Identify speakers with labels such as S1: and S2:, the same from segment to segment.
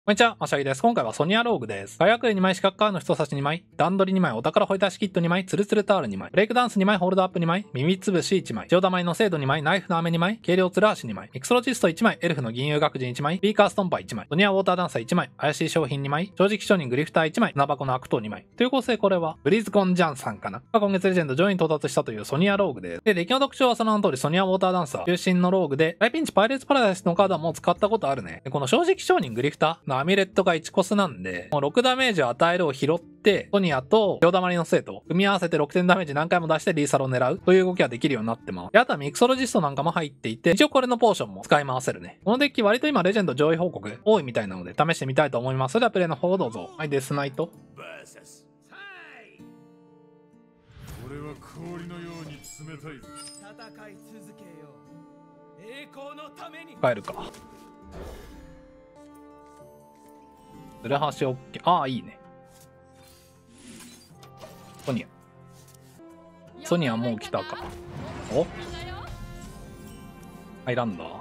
S1: こんにちは、ましゃぎです。今回はソニアローグです。火薬類2枚、四角カーの人差し2枚、段取り2枚、お宝掘り出しキット2枚、ツルツルタオル2枚、ブレイクダンス2枚、ホールドアップ2枚、耳つぶし1枚、塩玉の精度2枚、ナイフの飴2枚、軽量つる足2枚、ミクソロジスト1枚、エルフの銀融学人1枚、ビーカーストンパー1枚、ソニアウォーターダンサー1枚、怪しい商品2枚、正直商人グリフター1枚、砂箱の悪党2枚。という構成これは、ブリーズコンジャンさんかな。今月レジェンド上位に到達したというソニアローグです。で、歴の特徴はその名の通りソニアウォーターダンサー、中心のローグで、大ピンチパイレーツパラダイスのカードはもう使ったことあるね。でこの正直商人グリフターのアミュレットが1コスなんで、もう6ダメージを与えるを拾って、ソニアと塩玉の生徒を組み合わせて6点ダメージ何回も出してリーサルを狙うという動きができるようになってます。であとはミクソロジストなんかも入っていて、一応これのポーションも使い回せるね。このデッキ割と今レジェンド上位報告多いみたいなので試してみたいと思います。それではプレイの方をどうぞ。はい、デスナイト。
S2: 俺は氷のように冷たいぞ。
S3: 戦い続けよう。栄光のために。
S1: 帰るか。ズレハシオッケー。ああ、いいね。ソニア。ソニアもう来たか。おハイランダー。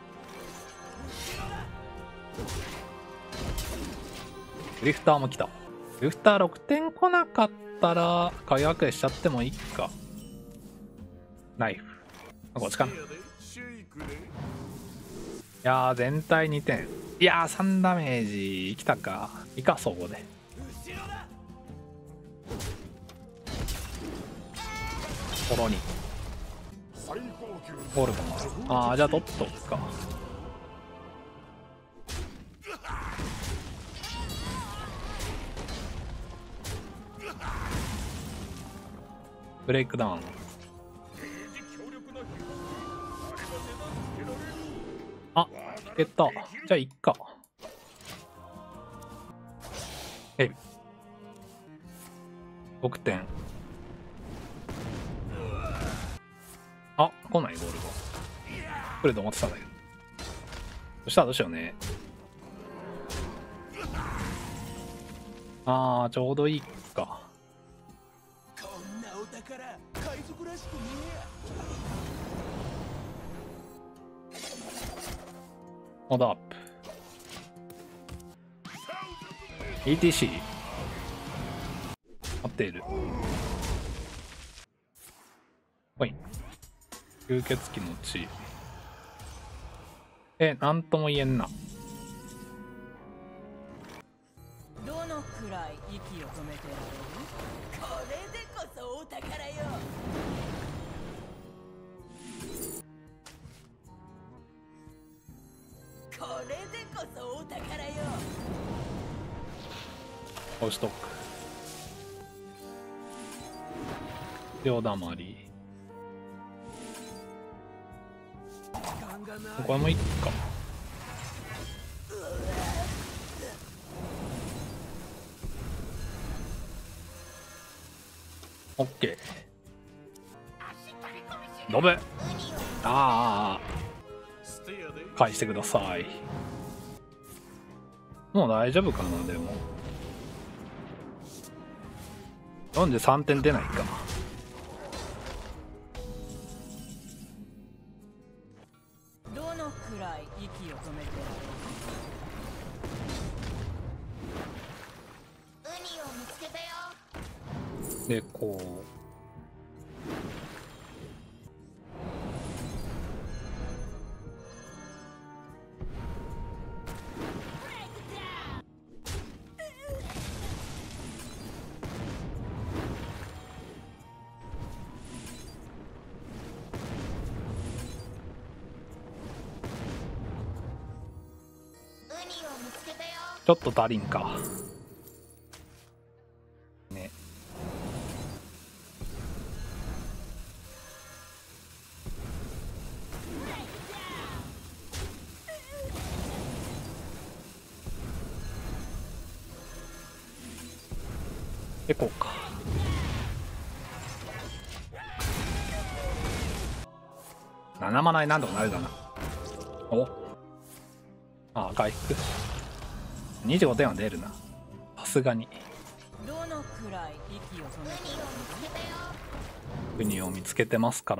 S1: グリフターも来た。グリフター6点来なかったら、火薬しちゃってもいいか。ナイフ。こっちかな。いやー、全体2点。いやー、3ダメージ来たか。いいか、そこで。コロニ。ゴールドもある。あー、じゃあ取っとくか。ブレイクダウン。あ、いけた。じゃあいっか。6点。あ、来ないゴールド。来ると思ってたんだけど。そしたらどうしようね。あー、ちょうどいいか。
S3: こんなお宝、海賊らしくね
S1: モードアップ。ETC。合っている。ほい。吸血鬼の血。なんとも言えんな。
S4: どのくらい息を止めてられる？これでこそお宝よ。これでこそお宝よ。
S1: 押しとく。両だまり。これもいいか。オッケー。ドブ。ああ。返してください。もう大丈夫かな、でも。43点出ないか。
S4: どのくらい息を止めてられる？ウニを見つけたよ。
S1: で、こう。ちょっと足りんか。ね。で、こうか。7マナになんとかなるかな。お。ああ、回復。25点は出るな。さすがに。
S4: どのくらい息を止めてられる？
S1: ウニを見つけてますから。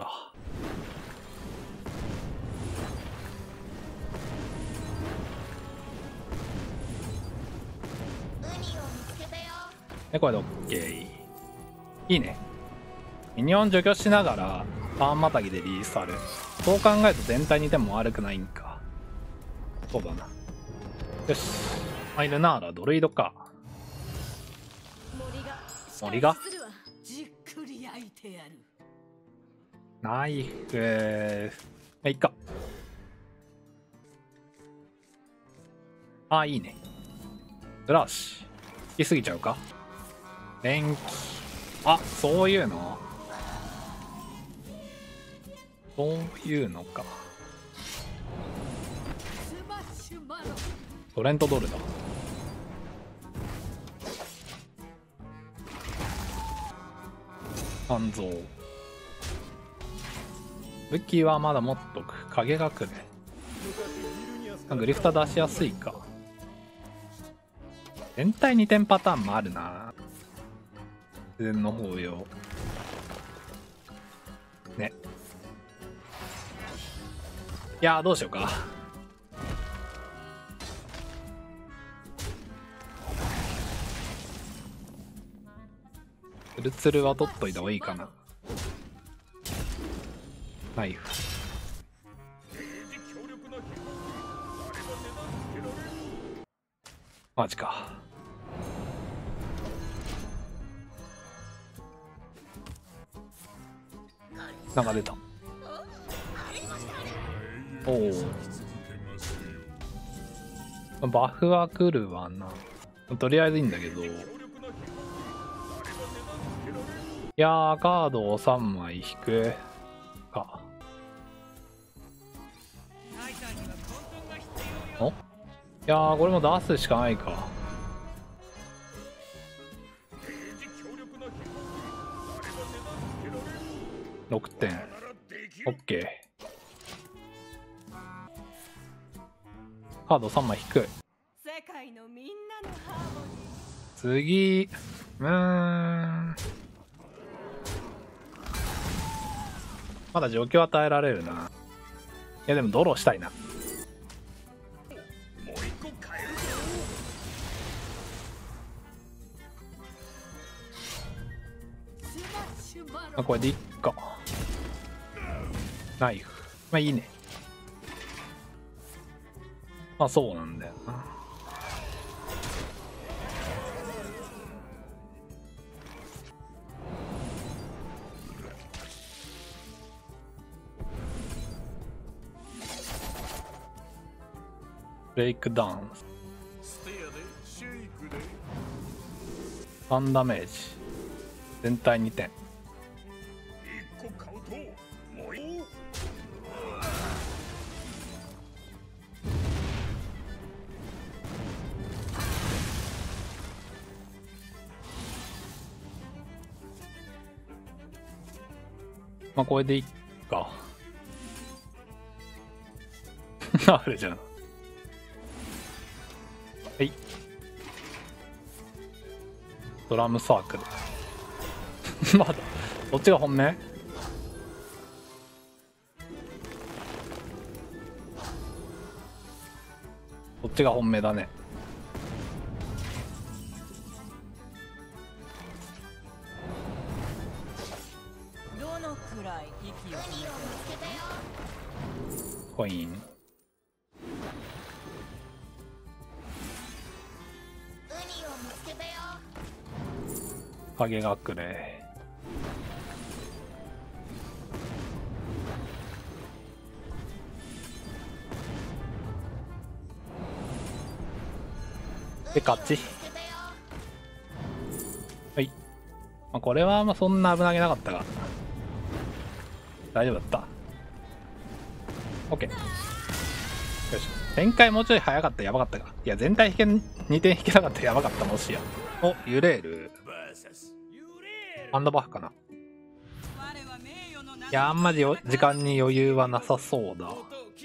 S1: で、これで OK。いいね。ミニオン除去しながら、ターンまたぎでリリースある。そう考えると全体にでも悪くないんか。そうだな。よし。ルナーラ、ドルイドか。森が
S4: じっくり焼いてやる。
S1: ナイフ。いっか。あ、いいね。ブラシ。好きすぎちゃうか。電気。あ、そういうの。そういうのか。トレントドルだ。半蔵。武器はまだ持っとく。影隠れ。グリフタ出しやすいか。全体2点パターンもあるな。自然の法要。ね。いやー、どうしようか。ツルツルは取っといた方がいいかな。ナイフ。マジか。なんか出た。おお。バフは来るわな。とりあえずいいんだけど。いやー、カードを3枚引くか。お？いやー、これも出すしかないか。6点。OK。カード3枚引く。
S4: 世界のみんなのハーモニー。
S1: 次。まだ状況与えられるな。いやでもドローしたいな。あ、これでいっか。ナイフ。まあいいね。まあそうなんだよな。ブレイクダウン。3ダメージ。全体2点。まあこれでいっか。あるじゃん。はい。ドラムサークル。まだ、こっちが本命？こっちが本命だね。
S4: どのくらい息を止めて
S1: コイン。影隠れ。で、勝ち。はい。まあ、これはまあそんな危なげなかったが。大丈夫だった。OK。よし。展開もうちょい早かったらやばかったか。いや、全体2点引けなかったらやばかった、もしや。お、ユレール。ハンドバフかな。いや、あんまり時間に余裕はなさそうだ。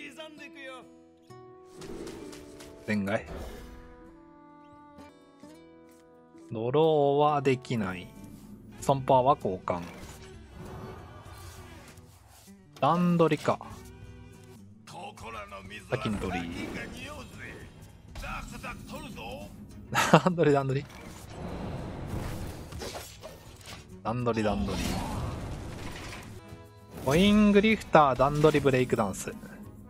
S1: 前外。ドローはできない。損パーは交換。段取りか。先に取り。段取り段取り。 段取り。コイングリフター、段取り、ブレイクダンス。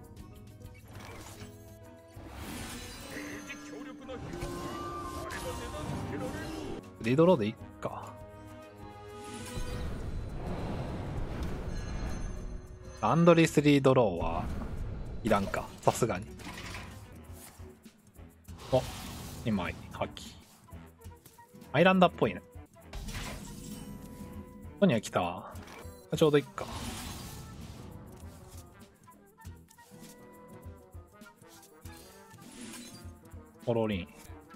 S1: リドローでいっか。段取り3ドローはいらんか、さすがに。お、2枚破棄。アイランダーっぽいね。ここには来た。ちょうどいっか。ポロリン。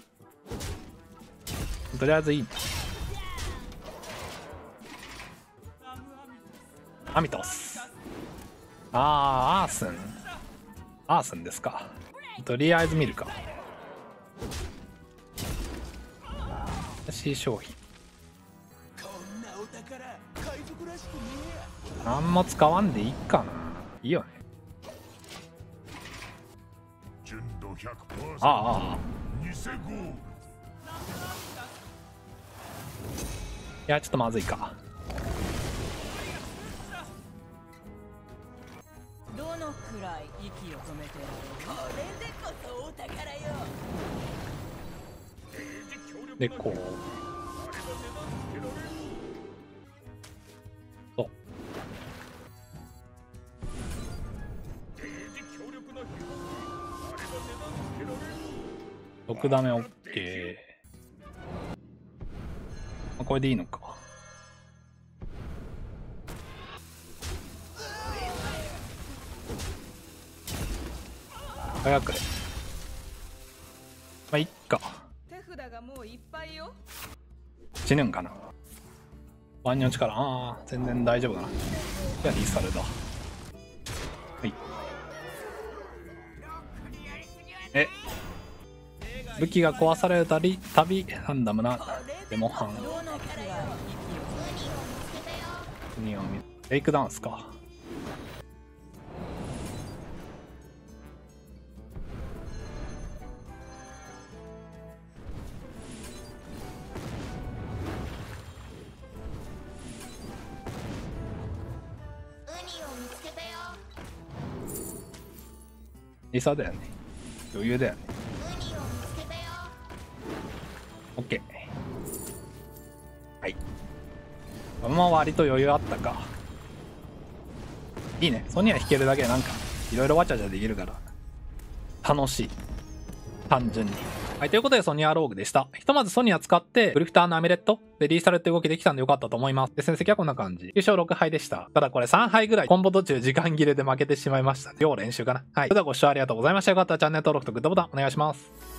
S1: とりあえずいい。アミトス。アースン。アースンですか。とりあえず見るか。怪しい商品。
S3: こんなお宝海賊らしくねえや。
S1: 何も使わんでいいかな。いいよね。
S2: 純度 100%。
S1: ああ。
S2: 偽ゴール
S1: いや、ちょっとまずいか。
S4: どのくらい息を止めてられる？これでこそお宝よ。
S1: で、こう。そう。6ダメ OK。これでいいのか。早くれ。まあ、いっか。
S4: 手札がもういっぱいよ。
S1: 死ぬんかな。万人の力、ああ、全然大丈夫だな。じゃあリサルだ。はい。武器が壊されるたび、ランダムなデモハン。
S4: どのくらい息を
S1: レイクダンスか。リサだよね。余裕だよね。オッケー。はい。このまま割と余裕あったか。いいね。ソニア弾けるだけでなんかいろいろわちゃわちゃできるから楽しい。単純に。はい、ということでソニアローグでした。ひとまずソニア使ってグリフターのアミレットでリーサルって動きできたんでよかったと思います。で、戦績はこんな感じ。9勝6敗でした。ただこれ3敗ぐらいコンボ途中時間切れで負けてしまいました。要練習かな。はい。それではご視聴ありがとうございました。よかったらチャンネル登録とグッドボタンお願いします。